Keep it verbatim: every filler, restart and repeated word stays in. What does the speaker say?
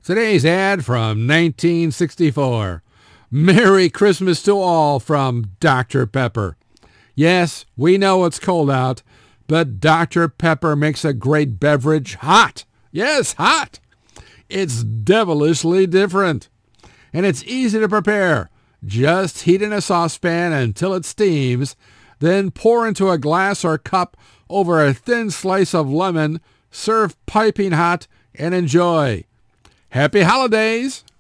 Today's ad from nineteen sixty-four. Merry Christmas to all from Doctor Pepper. Yes, we know it's cold out, but Doctor Pepper makes a great beverage hot. Yes, hot. It's devilishly different. And it's easy to prepare. Just heat in a saucepan until it steams, then pour into a glass or cup over a thin slice of lemon, serve piping hot, and enjoy. Happy holidays!